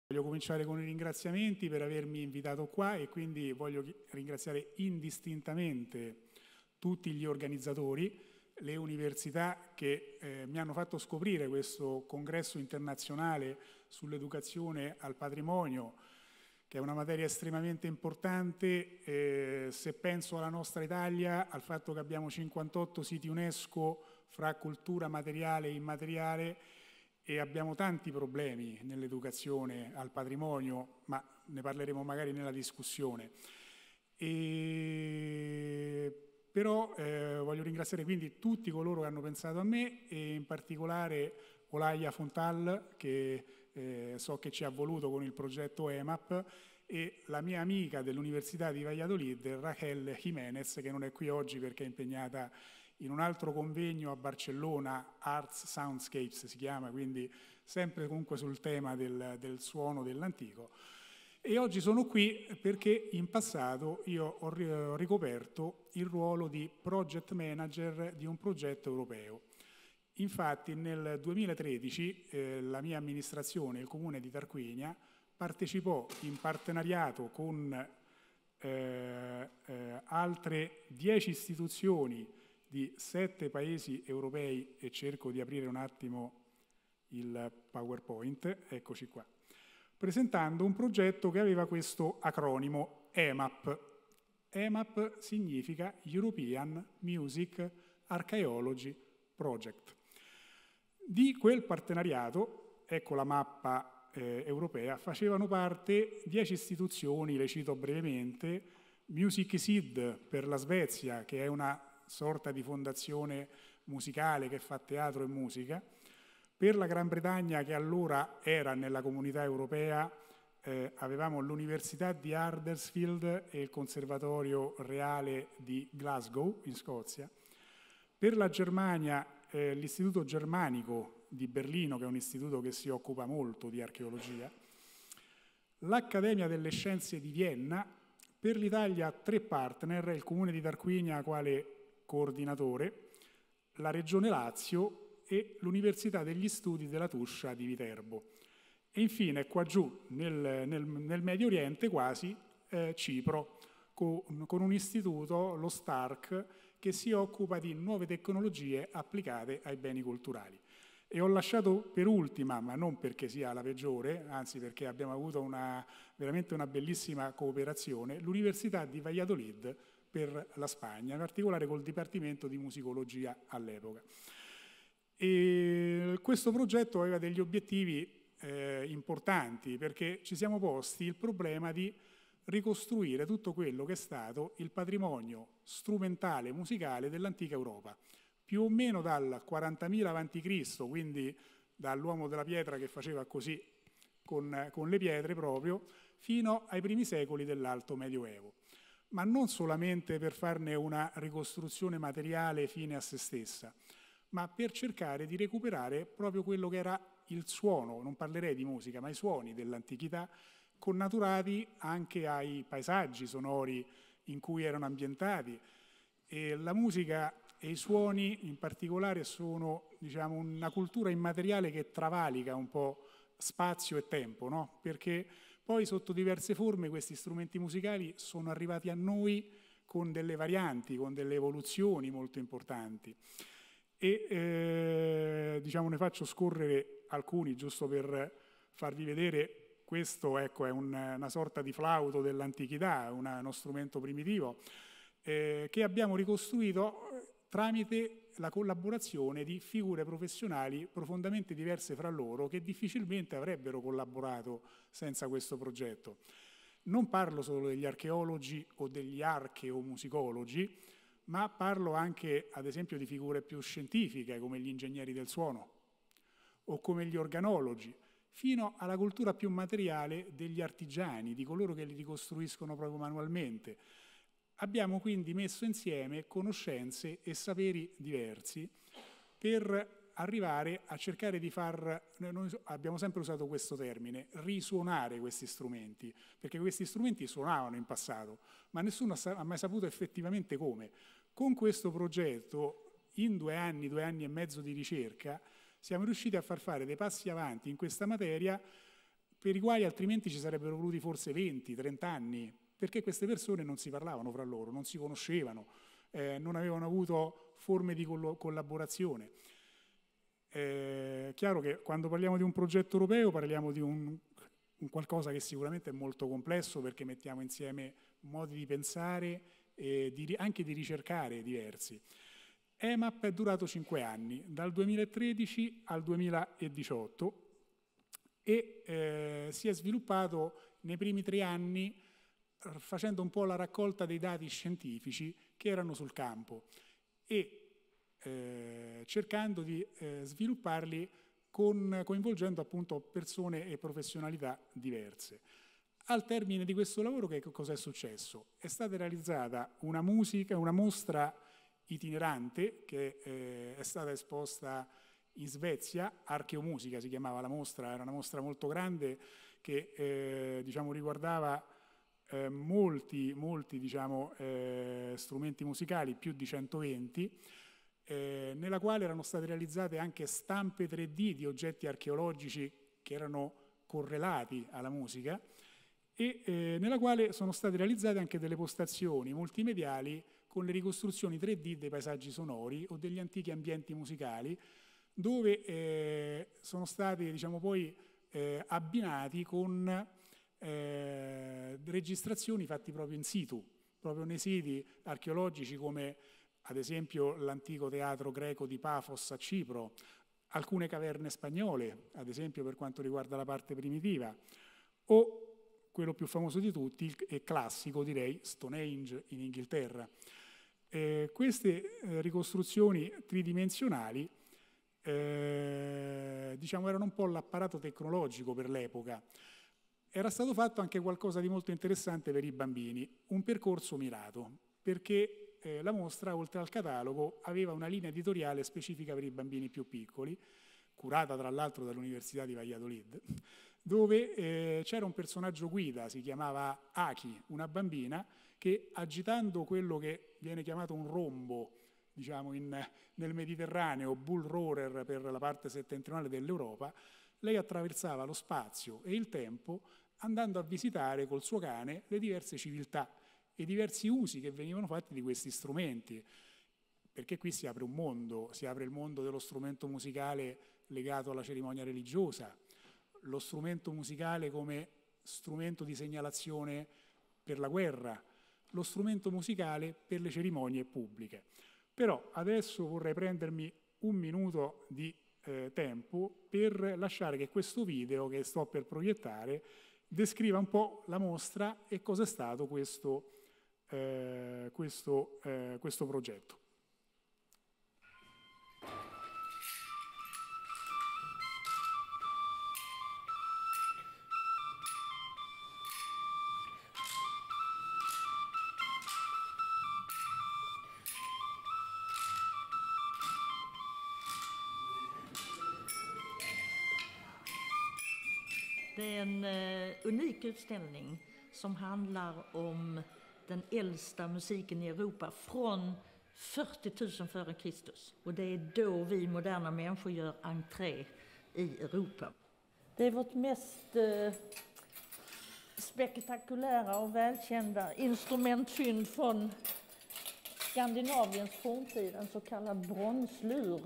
Voglio cominciare con i ringraziamenti per avermi invitato qua e quindi voglio ringraziare indistintamente tutti gli organizzatori, le università che mi hanno fatto scoprire questo congresso internazionale sull'educazione al patrimonio, che è una materia estremamente importante. Se penso alla nostra Italia, al fatto che abbiamo 58 siti UNESCO fra cultura materiale e immateriale, e abbiamo tanti problemi nell'educazione al patrimonio, ma ne parleremo magari nella discussione. Però voglio ringraziare quindi tutti coloro che hanno pensato a me e in particolare Olaya Fontal, che so che ci ha voluto con il progetto EMAP, e la mia amica dell'Università di Valladolid, Raquel Jiménez, che non è qui oggi perché è impegnata in un altro convegno a Barcellona, Arts Soundscapes si chiama, quindi sempre comunque sul tema del suono dell'antico. E oggi sono qui perché in passato io ho ricoperto il ruolo di project manager di un progetto europeo. Infatti nel 2013 la mia amministrazione, il Comune di Tarquinia, partecipò in partenariato con altre 10 istituzioni di 7 paesi europei, e cerco di aprire un attimo il PowerPoint, eccoci qua, presentando un progetto che aveva questo acronimo EMAP. EMAP significa European Music Archaeology Project. Di quel partenariato, ecco la mappa europea, facevano parte 10 istituzioni, le cito brevemente: Music Seed per la Svezia, che è una sorta di fondazione musicale che fa teatro e musica; per la Gran Bretagna, che allora era nella comunità europea, avevamo l'Università di Huddersfield e il Conservatorio Reale di Glasgow, in Scozia; per la Germania, l'Istituto Germanico di Berlino, che è un istituto che si occupa molto di archeologia; l'Accademia delle Scienze di Vienna; per l'Italia 3 partner, il Comune di Tarquinia quale coordinatore, la Regione Lazio e l'Università degli Studi della Tuscia di Viterbo. E infine qua giù nel Medio Oriente quasi Cipro, con un istituto, lo STARC, che si occupa di nuove tecnologie applicate ai beni culturali. E ho lasciato per ultima, ma non perché sia la peggiore, anzi perché abbiamo avuto veramente una bellissima cooperazione, l'Università di Valladolid per la Spagna, in particolare col Dipartimento di Musicologia all'epoca. E questo progetto aveva degli obiettivi importanti, perché ci siamo posti il problema di ricostruire tutto quello che è stato il patrimonio strumentale musicale dell'antica Europa, più o meno dal 40.000 a.C., quindi dall'uomo della pietra che faceva così con le pietre proprio, fino ai primi secoli dell'Alto Medioevo. Ma non solamente per farne una ricostruzione materiale fine a se stessa, ma per cercare di recuperare proprio quello che era il suono, non parlerei di musica, ma i suoni dell'antichità, connaturati anche ai paesaggi sonori in cui erano ambientati. E la musica e i suoni in particolare sono, diciamo, una cultura immateriale che travalica un po' spazio e tempo, no? Perché poi sotto diverse forme questi strumenti musicali sono arrivati a noi con delle varianti, con delle evoluzioni molto importanti. E diciamo, ne faccio scorrere alcuni giusto per farvi vedere. Questo, ecco, è una sorta di flauto dell'antichità, uno strumento primitivo che abbiamo ricostruito tramite la collaborazione di figure professionali profondamente diverse fra loro, che difficilmente avrebbero collaborato senza questo progetto. Non parlo solo degli archeologi o degli archeomusicologi, ma parlo anche, ad esempio, di figure più scientifiche, come gli ingegneri del suono o come gli organologi, fino alla cultura più materiale degli artigiani, di coloro che li ricostruiscono proprio manualmente. Abbiamo quindi messo insieme conoscenze e saperi diversi per arrivare a cercare di noi abbiamo sempre usato questo termine, risuonare questi strumenti, perché questi strumenti suonavano in passato, ma nessuno ha mai saputo effettivamente come. Con questo progetto, in 2 anni e mezzo di ricerca, siamo riusciti a far fare dei passi avanti in questa materia per i quali altrimenti ci sarebbero voluti forse 20-30 anni, perché queste persone non si parlavano fra loro, non si conoscevano, non avevano avuto forme di collaborazione. È chiaro che quando parliamo di un progetto europeo parliamo di un qualcosa che sicuramente è molto complesso, perché mettiamo insieme modi di pensare e anche di ricercare diversi. EMAP è durato 5 anni, dal 2013 al 2018, e si è sviluppato nei primi 3 anni facendo un po' la raccolta dei dati scientifici che erano sul campo e cercando di svilupparli coinvolgendo appunto persone e professionalità diverse. Al termine di questo lavoro che cosa è successo? È stata realizzata una mostra itinerante che è stata esposta in Svezia, Archeomusica si chiamava la mostra, era una mostra molto grande che diciamo, riguardava molti diciamo, strumenti musicali, più di 120, nella quale erano state realizzate anche stampe 3D di oggetti archeologici che erano correlati alla musica e nella quale sono state realizzate anche delle postazioni multimediali con le ricostruzioni 3D dei paesaggi sonori o degli antichi ambienti musicali, dove sono stati diciamo, poi abbinati con registrazioni fatte proprio in situ, proprio nei siti archeologici come ad esempio l'antico teatro greco di Pafos a Cipro, alcune caverne spagnole, ad esempio per quanto riguarda la parte primitiva, o quello più famoso di tutti e classico direi, Stonehenge in Inghilterra. Queste ricostruzioni tridimensionali diciamo, erano un po' l'apparato tecnologico per l'epoca. Era stato fatto anche qualcosa di molto interessante per i bambini, un percorso mirato, perché la mostra, oltre al catalogo, aveva una linea editoriale specifica per i bambini più piccoli, curata tra l'altro dall'Università di Valladolid, dove c'era un personaggio guida, si chiamava Aki, una bambina, che agitando quello che viene chiamato un rombo, diciamo nel Mediterraneo, bull roarer per la parte settentrionale dell'Europa, lei attraversava lo spazio e il tempo andando a visitare col suo cane le diverse civiltà e i diversi usi che venivano fatti di questi strumenti, perché qui si apre un mondo, si apre il mondo dello strumento musicale legato alla cerimonia religiosa, lo strumento musicale come strumento di segnalazione per la guerra, lo strumento musicale per le cerimonie pubbliche. Però adesso vorrei prendermi un minuto di tempo per lasciare che questo video che sto per proiettare descriva un po' la mostra e cosa è stato questo progetto. Det är en unik utställning som handlar om den äldsta musiken i Europa från 40 000 före Kristus. Och det är då vi moderna människor gör entré i Europa. Det är vårt mest spektakulära och välkända instrumentfynd från Skandinaviens forntid, en så kallad bronslur.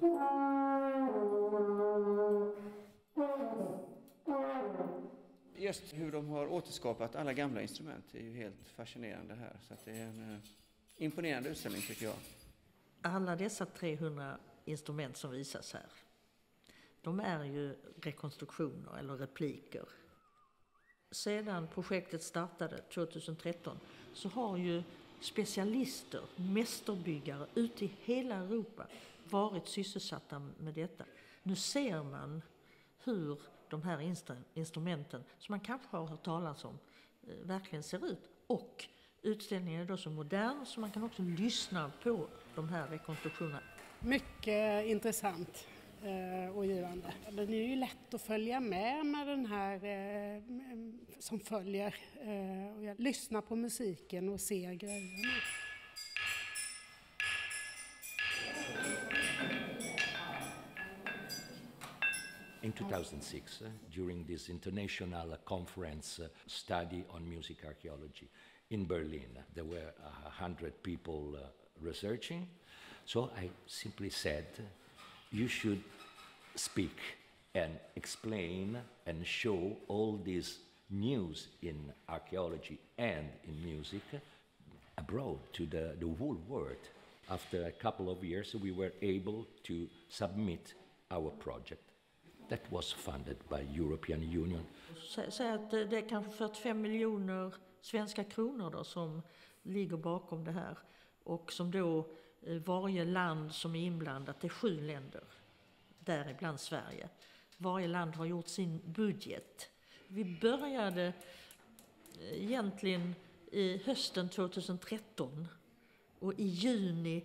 Just hur de har återskapat alla gamla instrument är ju helt fascinerande här. Så att det är en imponerande utställning tycker jag. Alla dessa 300 instrument som visas här, de är ju rekonstruktioner eller repliker. Sedan projektet startade 2013 så har ju specialister, mästerbyggare ute i hela Europa varit sysselsatta med detta. Nu ser man hur de här instrumenten som man kanske har hört talas om verkligen ser ut. Och utställningen är då så modern så man kan också lyssna på de här rekonstruktionerna. Mycket intressant och givande. Den är ju lätt att följa med den här som följer och lyssna på musiken och se grejerna. In 2006, during this international conference study on music archaeology in Berlin, there were 100 people researching. So I simply said, you should speak and explain and show all this news in archaeology and in music abroad to the whole world. After a couple of years, we were able to submit our project. That was funded by European Union. Säg att det är kanske 45 miljoner svenska kronor då som ligger bakom det här. Och som då varje land som är inblandat, det är 7 länder, däribland Sverige. Varje land har gjort sin budget. Vi började egentligen i hösten 2013 och i juni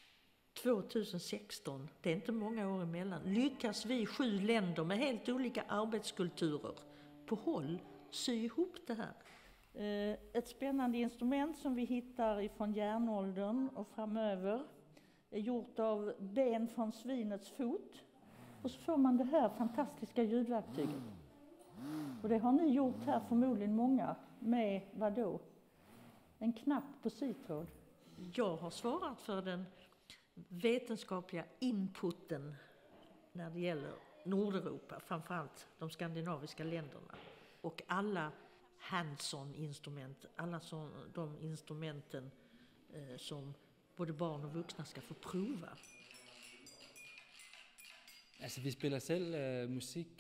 2016, det är inte många år emellan, lyckas vi 7 länder med helt olika arbetskulturer på håll sy ihop det här. Ett spännande instrument som vi hittar ifrån järnåldern och framöver är gjort av ben från svinets fot. Och så får man det här fantastiska ljudverktyget. Och det har ni gjort här förmodligen många med vad då? En knapp på sytråd. Jag har svarat för den vetenskapliga inputen när det gäller Nordeuropa, framförallt de skandinaviska länderna. Och alla hands-on-instrument, alla de instrumenten som både barn och vuxna ska få prova. Altså, vi spiller selv musik,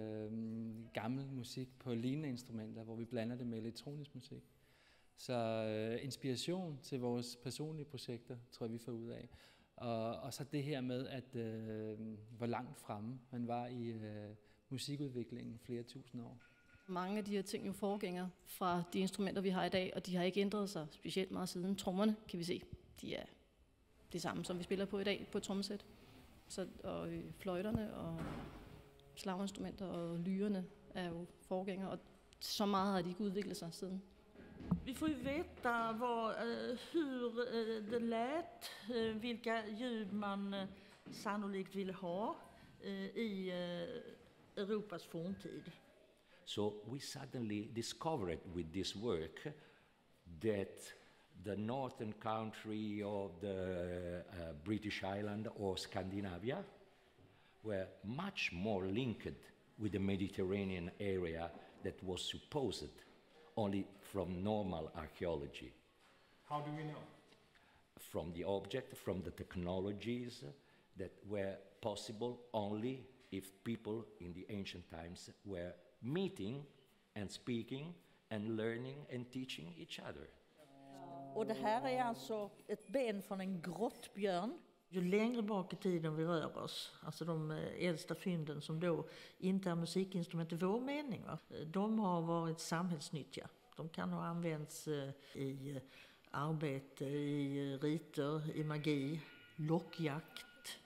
gammel musik på lignende instrumenter, hvor vi blander det med elektronisk musik. Så inspiration til vores personlige projekter, tror jeg, vi får ud af. Og så det her med, at hvor langt fremme man var i musikudviklingen flere tusind år. Mange af de her ting er jo forgængere fra de instrumenter, vi har i dag, og de har ikke ændret sig specielt meget siden. Trommerne, kan vi se, de er det samme, som vi spiller på i dag på et trommesæt. Så, og fløjterne og slaginstrumenter og lyrerne er jo forgængere, og så meget har de ikke udviklet sig siden. Vi får ju veta hur det lät, vilka ljud man sannolikt ville ha i Europas forntid. So we suddenly discovered with this work that the northern country of the British Island or Scandinavia were much more linked with the Mediterranean area that was supposed only from normal archaeology. How do we know? From the object, from the technologies that were possible only if people in the ancient times were meeting and speaking and learning and teaching each other. Och det här är alltså ett ben från en grottbjörn. Ju längre bak i tiden vi rör oss, alltså de äldsta fynden som då inte är musikinstrument i vår mening, de har varit samhällsnyttiga. De kan ha använts i arbete, i riter, i magi, lockjakt,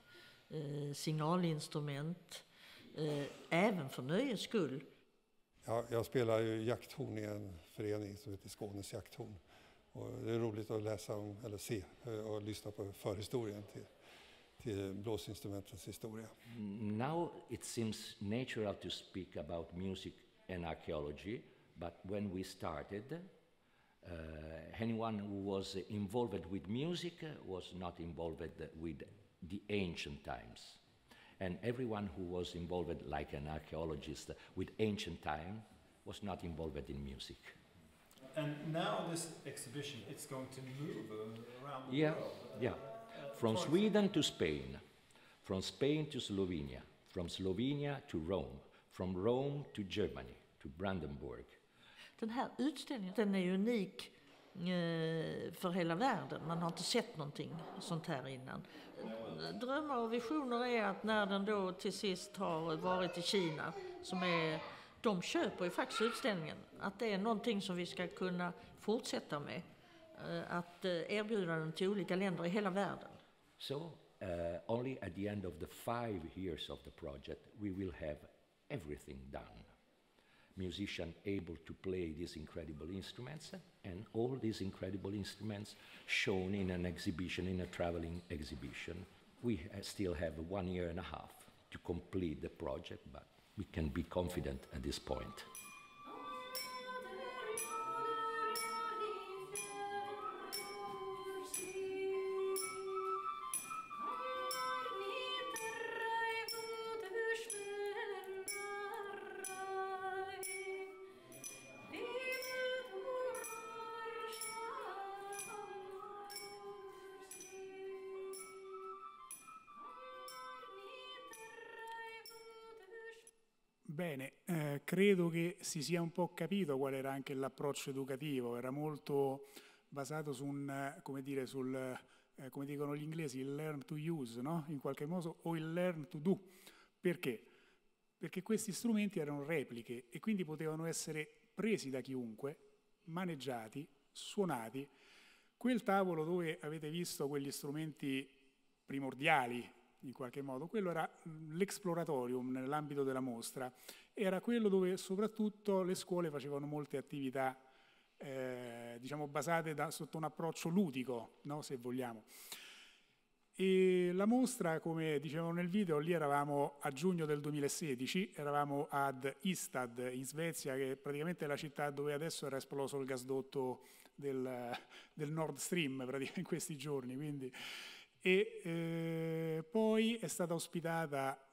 signalinstrument, även för nöjes skull. Ja, jag spelar ju jakthorn i en förening som heter Skånes jakthorn. Och det är roligt att läsa om, eller se och lyssna på förhistorien till blåsinstrumentens historia. Now it seems natural to speak about music and archaeology, but when we started, anyone who was involved with music was not involved with the ancient times. And everyone who was involved, like an archaeologist, with ancient time was not involved in music. And now this exhibition, it's going to move around the world. Yeah. From Sweden to Spain, from Spain to Slovenia, from Slovenia to Rome, from Rome to Germany, to Brandenburg. Den här utställningen, den är unik för hela världen. Man har inte sett någonting sånt här innan. Drömmar och visioner är att när den då till sist har varit i Kina, de köper ju faktiskt utställningen, att det är någonting som vi ska kunna fortsätta med, att erbjuda den till olika länder i hela världen. So, only at the end of the 5 years of the project, we will have everything done. Musicians able to play these incredible instruments, and all these incredible instruments shown in an exhibition, in a traveling exhibition. We still have 1 year and a half. to complete the project, but we can be confident at this point. Bene, credo che si sia un po' capito qual era anche l'approccio educativo, era molto basato su come dire, come dicono gli inglesi, il learn to use, no? In qualche modo, o il learn to do. Perché? Perché questi strumenti erano repliche e quindi potevano essere presi da chiunque, maneggiati, suonati. Quel tavolo dove avete visto quegli strumenti primordiali, in qualche modo, quello era l'exploratorium nell'ambito della mostra, era quello dove soprattutto le scuole facevano molte attività diciamo basate sotto un approccio ludico, no? Se vogliamo. E la mostra, come dicevamo nel video, lì eravamo a giugno del 2016, eravamo ad Ystad in Svezia, che è praticamente la città dove adesso era esploso il gasdotto del Nord Stream praticamente in questi giorni, quindi. E poi è stata ospitata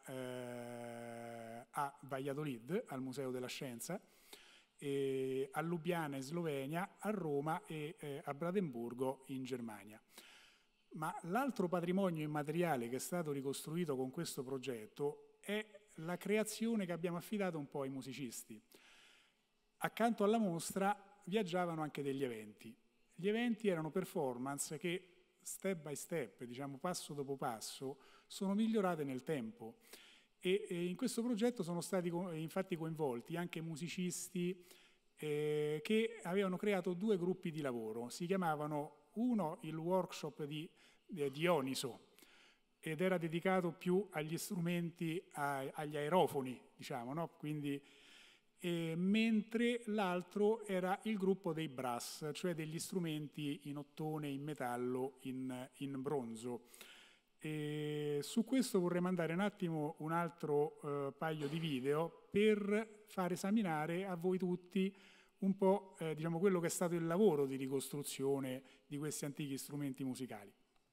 a Valladolid, al Museo della Scienza, a Lubiana in Slovenia, a Roma e a Brandeburgo in Germania. Ma l'altro patrimonio immateriale che è stato ricostruito con questo progetto è la creazione che abbiamo affidato un po' ai musicisti. Accanto alla mostra viaggiavano anche degli eventi. Gli eventi erano performance che step by step, diciamo passo dopo passo, sono migliorate nel tempo e in questo progetto sono stati infatti coinvolti anche musicisti che avevano creato due gruppi di lavoro. Si chiamavano uno il workshop di Dioniso ed era dedicato più agli strumenti, agli aerofoni, diciamo, no? Quindi, mentre l'altro era il gruppo dei brass, cioè degli strumenti in ottone, in metallo, in bronzo. E su questo vorrei mandare un attimo un altro paio di video per far esaminare a voi tutti un po' diciamo quello che è stato il lavoro di ricostruzione di questi antichi strumenti musicali.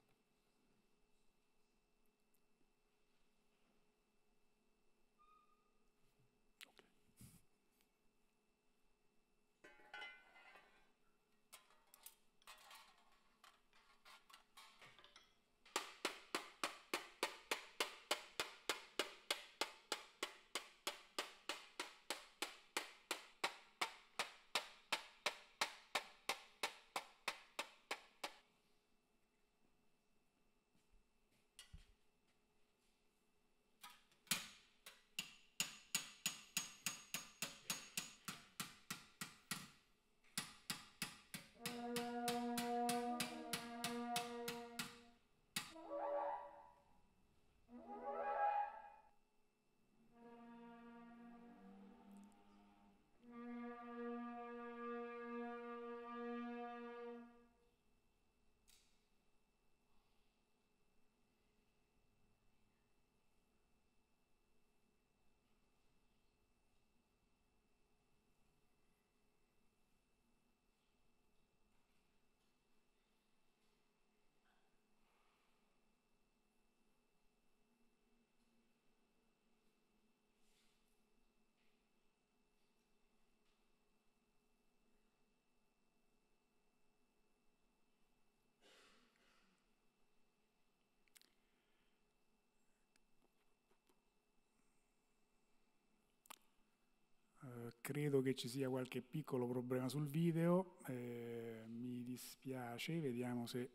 Credo che ci sia qualche piccolo problema sul video, mi dispiace, vediamo se...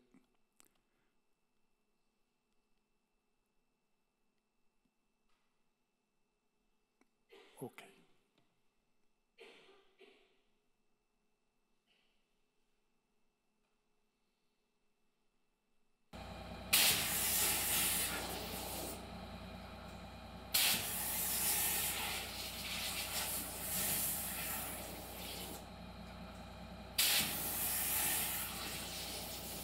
Ok.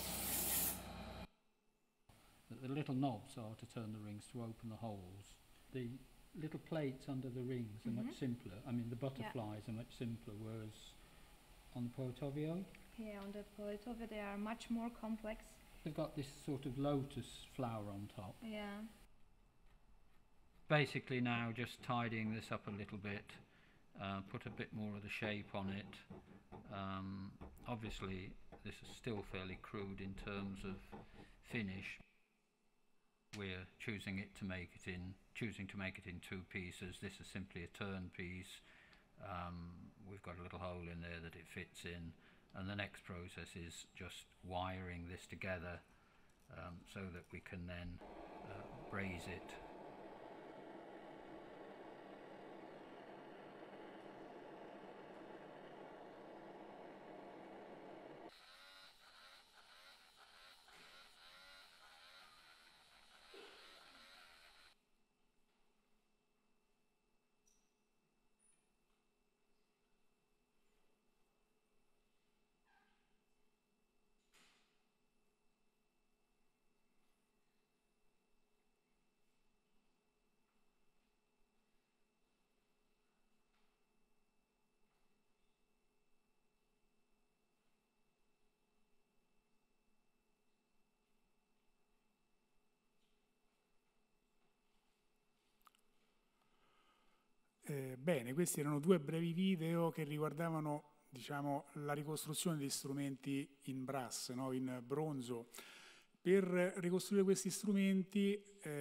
The little knobs are to turn the rings to open the holes. the little plates under the rings are much simpler. I mean, the butterflies are much simpler, whereas on the Poetovio, yeah, on the Poetovio they are much more complex. they've got this sort of lotus flower on top. Yeah. Basically now just tidying this up a little bit, put a bit more of the shape on it. Obviously this is still fairly crude in terms of finish. We're choosing to make it in 2 pieces. This is simply a turn piece. We've got a little hole in there that it fits in, and the next process is just wiring this together so that we can then braze it. Bene, questi erano 2 brevi video che riguardavano, diciamo, la ricostruzione di strumenti in brass, no? In bronzo. Per ricostruire questi strumenti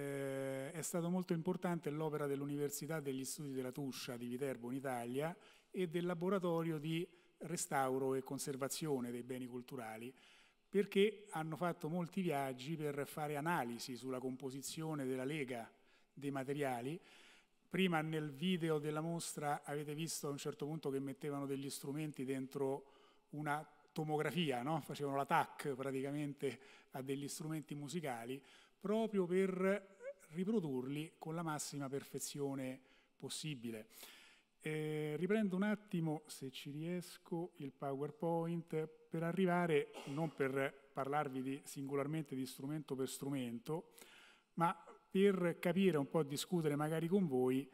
è stato molto importante l'opera dell'Università degli Studi della Tuscia di Viterbo in Italia e del laboratorio di restauro e conservazione dei beni culturali, perché hanno fatto molti viaggi per fare analisi sulla composizione della lega dei materiali. Prima nel video della mostra avete visto a un certo punto che mettevano degli strumenti dentro una tomografia, no? Facevano la TAC praticamente a degli strumenti musicali, proprio per riprodurli con la massima perfezione possibile. Riprendo un attimo, se ci riesco, il PowerPoint per arrivare, non per parlarvi singolarmente di strumento per strumento, ma per capire un po', discutere magari con voi,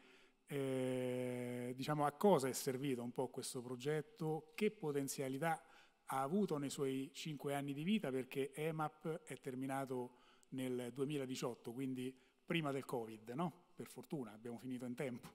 diciamo, a cosa è servito un po' questo progetto, che potenzialità ha avuto nei suoi 5 anni di vita, perché EMAP è terminato nel 2018, quindi prima del Covid, no? Per fortuna, abbiamo finito in tempo.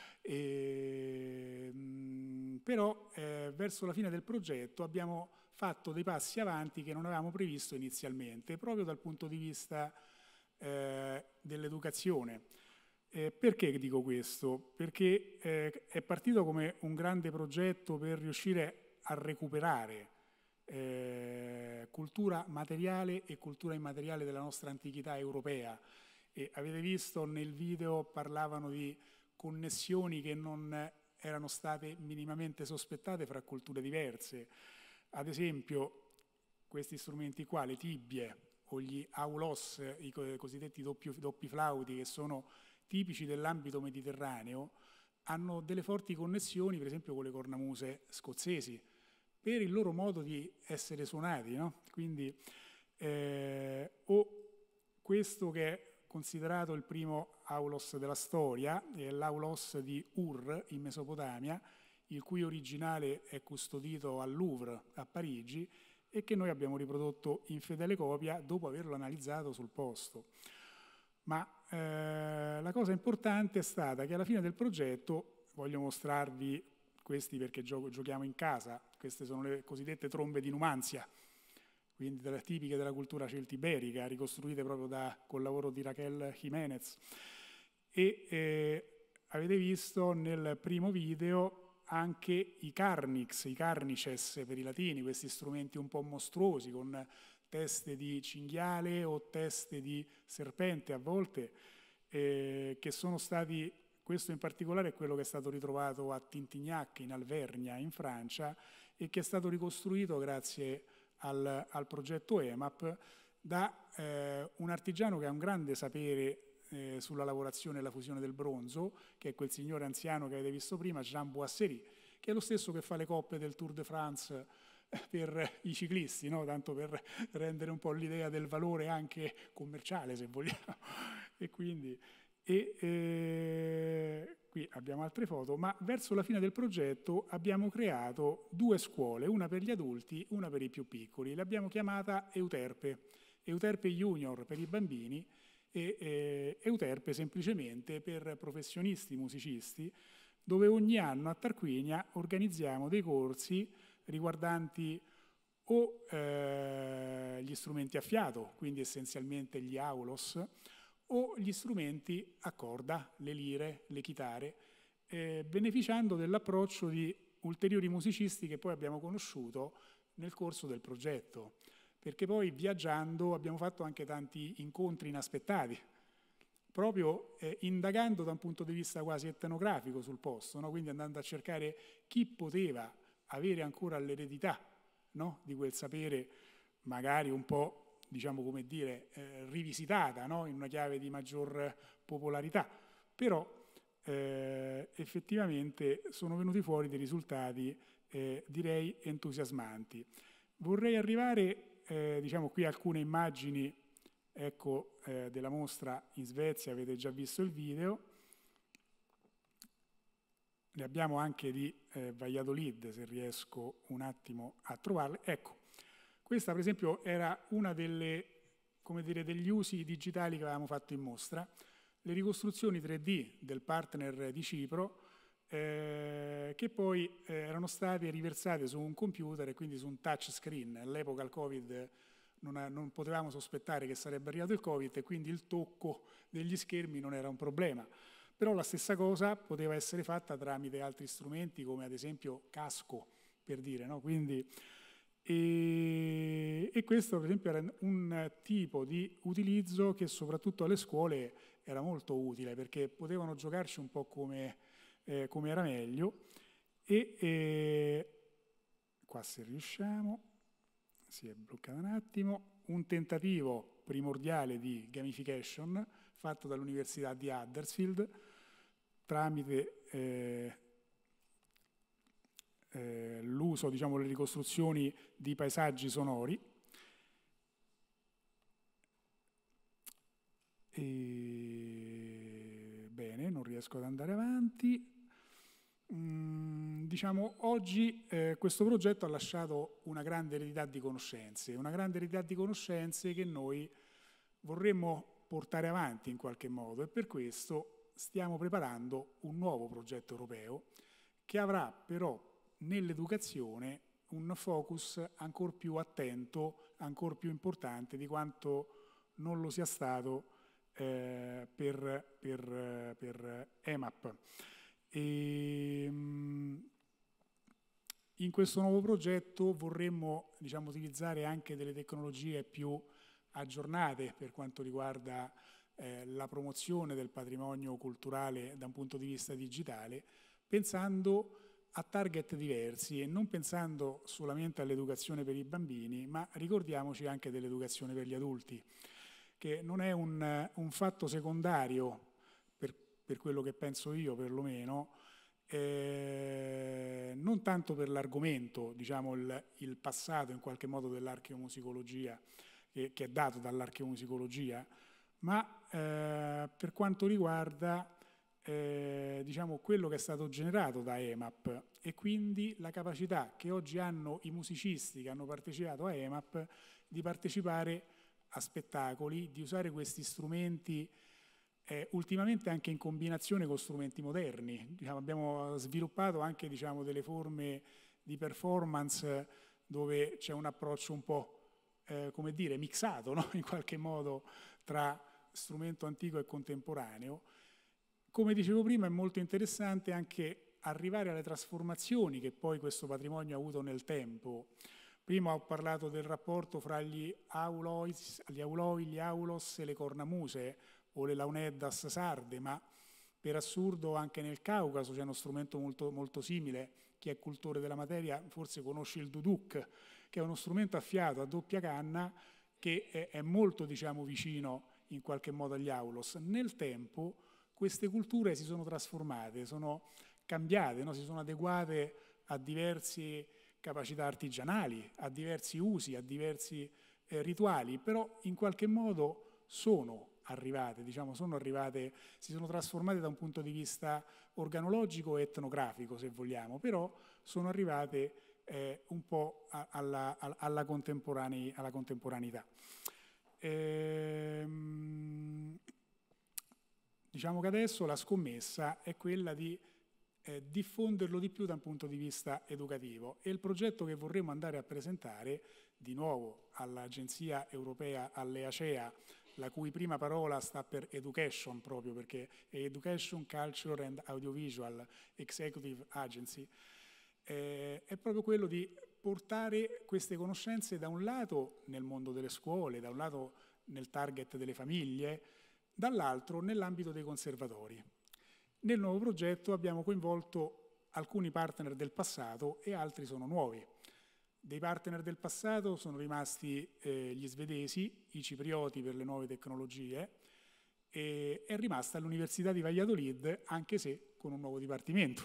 Però verso la fine del progetto abbiamo fatto dei passi avanti che non avevamo previsto inizialmente, proprio dal punto di vista dell'educazione. Perché dico questo? Perché è partito come un grande progetto per riuscire a recuperare cultura materiale e cultura immateriale della nostra antichità europea. E avete visto nel video parlavano di connessioni che non erano state minimamente sospettate fra culture diverse. Ad esempio questi strumenti qua, le tibbie o gli aulos, i cosiddetti doppi flauti, che sono tipici dell'ambito mediterraneo, hanno delle forti connessioni per esempio con le cornamuse scozzesi per il loro modo di essere suonati, no? Quindi o questo che è considerato il primo aulos della storia è l'aulos di Ur in Mesopotamia, il cui originale è custodito al Louvre a Parigi e che noi abbiamo riprodotto in fedele copia dopo averlo analizzato sul posto. Ma la cosa importante è stata che alla fine del progetto, voglio mostrarvi questi perché giochiamo in casa, queste sono le cosiddette trombe di Numanzia, quindi tipiche della cultura celtiberica, ricostruite proprio col lavoro di Raquel Jiménez. E avete visto nel primo video anche i carnix, i carnices per i latini, questi strumenti un po' mostruosi con teste di cinghiale o teste di serpente a volte, che sono stati, questo in particolare è quello che è stato ritrovato a Tintignac in Alvernia in Francia e che è stato ricostruito grazie al progetto EMAP da un artigiano che ha un grande sapere sulla lavorazione e la fusione del bronzo, che è quel signore anziano che avete visto prima, Jean Boisserie, che è lo stesso che fa le coppe del Tour de France per i ciclisti, no? Tanto per rendere un po' l'idea del valore anche commerciale, se vogliamo. E quindi E qui abbiamo altre foto, ma verso la fine del progetto abbiamo creato 2 scuole, una per gli adulti, una per i più piccoli. L'abbiamo chiamata Euterpe Junior per i bambini e Euterpe semplicemente per professionisti musicisti, dove ogni anno a Tarquinia organizziamo dei corsi riguardanti o gli strumenti a fiato, quindi essenzialmente gli aulos, o gli strumenti a corda, le lire, le chitarre, beneficiando dell'approccio di ulteriori musicisti che poi abbiamo conosciuto nel corso del progetto, perché poi viaggiando abbiamo fatto anche tanti incontri inaspettati, proprio indagando da un punto di vista quasi etnografico sul posto, no? Quindi andando a cercare chi poteva avere ancora l'eredità, no? Di quel sapere magari un po', diciamo, come dire, rivisitata, no? In una chiave di maggior popolarità, però effettivamente sono venuti fuori dei risultati, direi, entusiasmanti. Vorrei arrivare, diciamo, qui alcune immagini, ecco, della mostra in Svezia, avete già visto il video. Ne abbiamo anche di Valladolid, se riesco un attimo a trovarle. Ecco, questa per esempio era una delle, come dire, degli usi digitali che avevamo fatto in mostra, le ricostruzioni 3D del partner di Cipro, che poi erano state riversate su un computer e quindi su un touch screen. All'epoca il Covid non potevamo sospettare che sarebbe arrivato il Covid e quindi il tocco degli schermi non era un problema. Però la stessa cosa poteva essere fatta tramite altri strumenti come ad esempio Casco, per dire, no? Quindi, e questo per esempio era un tipo di utilizzo che soprattutto alle scuole era molto utile perché potevano giocarci un po' come era meglio qua se riusciamo, si è bloccato un attimo, un tentativo primordiale di gamification fatto dall'Università di Huddersfield tramite l'uso, diciamo, le ricostruzioni di paesaggi sonori. Bene, non riesco ad andare avanti. Diciamo, oggi questo progetto ha lasciato una grande eredità di conoscenze che noi vorremmo portare avanti in qualche modo e per questo stiamo preparando un nuovo progetto europeo che avrà però nell'educazione un focus ancora più attento, ancora più importante di quanto non lo sia stato per EMAP. In questo nuovo progetto vorremmo, diciamo, utilizzare anche delle tecnologie più aggiornate per quanto riguarda la promozione del patrimonio culturale da un punto di vista digitale, pensando a target diversi e non pensando solamente all'educazione per i bambini, ma ricordiamoci anche dell'educazione per gli adulti, che non è un fatto secondario per quello che penso io perlomeno, non tanto per l'argomento, diciamo il passato in qualche modo dell'archeomusicologia, che è dato dall'archeomusicologia, ma per quanto riguarda diciamo quello che è stato generato da EMAP e quindi la capacità che oggi hanno i musicisti che hanno partecipato a EMAP di partecipare a spettacoli, di usare questi strumenti ultimamente anche in combinazione con strumenti moderni. Diciamo, abbiamo sviluppato anche, diciamo, delle forme di performance dove c'è un approccio un po' come dire, mixato, no? In qualche modo tra strumento antico e contemporaneo. Come dicevo prima è molto interessante anche arrivare alle trasformazioni che poi questo patrimonio ha avuto nel tempo. Prima ho parlato del rapporto fra gli auloi, gli aulos e le cornamuse o le launeddas sarde, ma per assurdo anche nel Caucaso c'è uno strumento molto, molto simile. Chi è cultore della materia forse conosce il duduk, che è uno strumento a fiato a doppia canna che è molto, diciamo, vicino in qualche modo agli aulos. Nel tempo queste culture si sono trasformate, sono cambiate, no? Si sono adeguate a diverse capacità artigianali, a diversi usi, a diversi rituali, però in qualche modo sono arrivate, diciamo, sono arrivate, si sono trasformate da un punto di vista organologico e etnografico, se vogliamo, però sono arrivate un po' alla contemporaneità. Diciamo che adesso la scommessa è quella di diffonderlo di più da un punto di vista educativo, e il progetto che vorremmo andare a presentare di nuovo all'Agenzia Europea, all'EACEA, la cui prima parola sta per Education, proprio perché è Education, Culture and Audiovisual Executive Agency, è proprio quello di portare queste conoscenze da un lato nel mondo delle scuole, da un lato nel target delle famiglie, dall'altro nell'ambito dei conservatori. Nel nuovo progetto abbiamo coinvolto alcuni partner del passato e altri sono nuovi. Dei partner del passato sono rimasti gli svedesi, i ciprioti per le nuove tecnologie, e è rimasta l'Università di Valladolid, anche se con un nuovo dipartimento.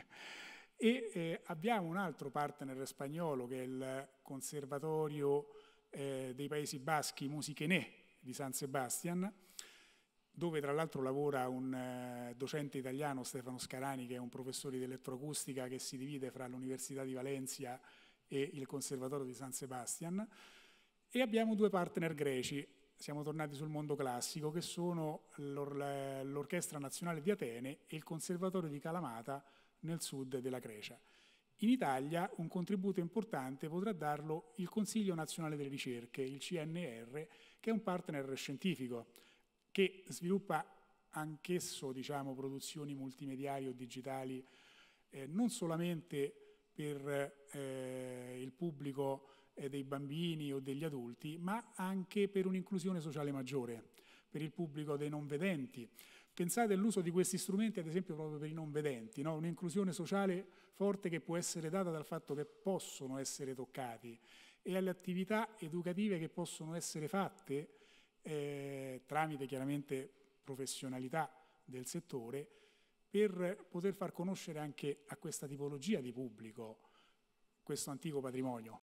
E abbiamo un altro partner spagnolo che è il Conservatorio dei Paesi Baschi Musichené di San Sebastian, dove tra l'altro lavora un docente italiano, Stefano Scarani, che è un professore di elettroacustica che si divide fra l'Università di Valencia e il Conservatorio di San Sebastian, e abbiamo due partner greci, siamo tornati sul mondo classico, che sono l'Orchestra Nazionale di Atene e il Conservatorio di Kalamata nel sud della Grecia. In Italia un contributo importante potrà darlo il Consiglio Nazionale delle Ricerche, il CNR, che è un partner scientifico, che sviluppa anch'esso, diciamo, produzioni multimediali o digitali non solamente per il pubblico dei bambini o degli adulti, ma anche per un'inclusione sociale maggiore, per il pubblico dei non vedenti. Pensate all'uso di questi strumenti, ad esempio, proprio per i non vedenti, no? Un'inclusione sociale forte che può essere data dal fatto che possono essere toccati, e alle attività educative che possono essere fatte tramite chiaramente professionalità del settore, per poter far conoscere anche a questa tipologia di pubblico questo antico patrimonio